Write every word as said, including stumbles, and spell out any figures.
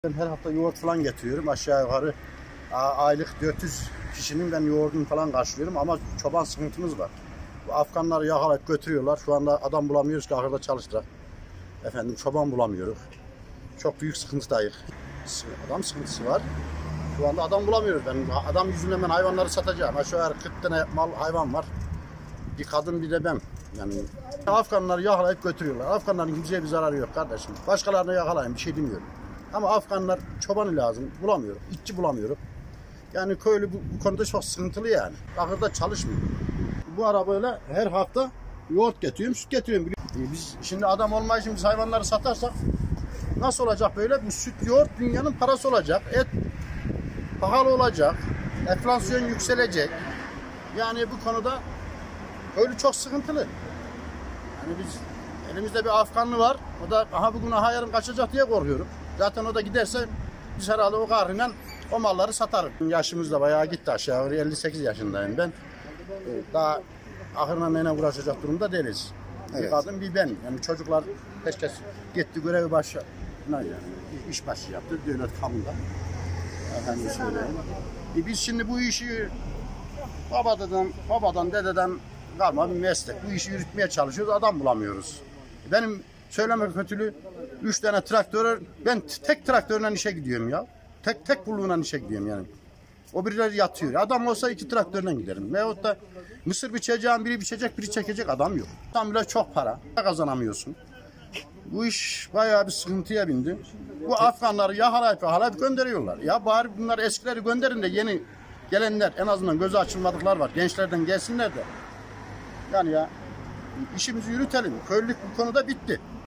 Ben her hafta yoğurt falan getiriyorum. Aşağı yukarı aylık dört yüz kişinin ben yoğurdunu falan karşılıyorum ama çoban sıkıntımız var. Bu Afganları yakalayıp götürüyorlar. Şu anda adam bulamıyoruz ki ahırda çalıştırak. Efendim çoban bulamıyoruz. Çok büyük sıkıntıdayız. Adam sıkıntısı var. Şu anda adam bulamıyoruz. Ben adam yüzünden ben hayvanları satacağım. Aşağı yukarı kırk tane mal hayvan var. Bir kadın bir de ben. Yani Afganları yakalayıp götürüyorlar. Afganların kimseye bir zararı yok kardeşim. Başkalarını yakalayın bir şey demiyorum. Ama Afganlar çobanı lazım. Bulamıyorum. İşçi bulamıyorum. Yani köylü bu, bu konuda çok sıkıntılı yani. Ahırda çalışmıyor. Bu arabayla her hafta yoğurt getiriyorum, süt getiriyorum. Biz şimdi adam olmayı biz hayvanları satarsak nasıl olacak böyle? Bu süt, yoğurt dünyanın parası olacak. Et pahalı olacak. Enflasyon yükselecek. Yani bu konuda köylü çok sıkıntılı. Yani biz elimizde bir Afganlı var. O da aha bugün aha yarın kaçacak diye korkuyorum. Zaten o da giderse biz herhalde o kahrıyla o malları satarım. Yaşımız da bayağı gitti aşağı. elli sekiz yaşındayım ben. Daha ahırla neyle uğraşacak durumda değiliz. Evet. Bir kadın bir ben. Yani çocuklar herkes gitti görevi başı. Yani iş başı yaptı devlet kamuda. Efendim söyleyeyim. E biz şimdi bu işi babadan, babadan dededen kalma bir meslek. Bu işi yürütmeye çalışıyoruz. Adam bulamıyoruz. Benim söyleme kötülüğü üç tane traktör, ben tek traktörle işe gidiyorum ya. Tek tek bulduğundan işe gidiyorum yani. O birileri yatıyor. Adam olsa iki traktörle giderim. Veyahut da mısır biçeceğim, biri biçecek, biri çekecek adam yok. Tam bile çok para kazanamıyorsun. Bu iş bayağı bir sıkıntıya bindi. Bu Afganları yakalayıp yakalayıp gönderiyorlar. Ya bari bunlar eskileri gönderin de yeni gelenler en azından gözü açılmadıklar var. Gençlerden gelsinler de. Yani ya işimizi yürütelim. Köylülük bu konuda bitti.